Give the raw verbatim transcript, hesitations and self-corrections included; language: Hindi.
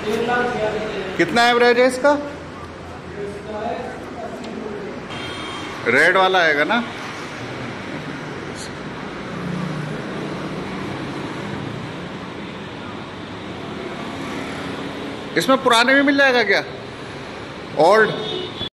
कितना एवरेज है इसका? रेड वाला आएगा ना? इसमें पुराने भी मिल जाएगा क्या? ओल्ड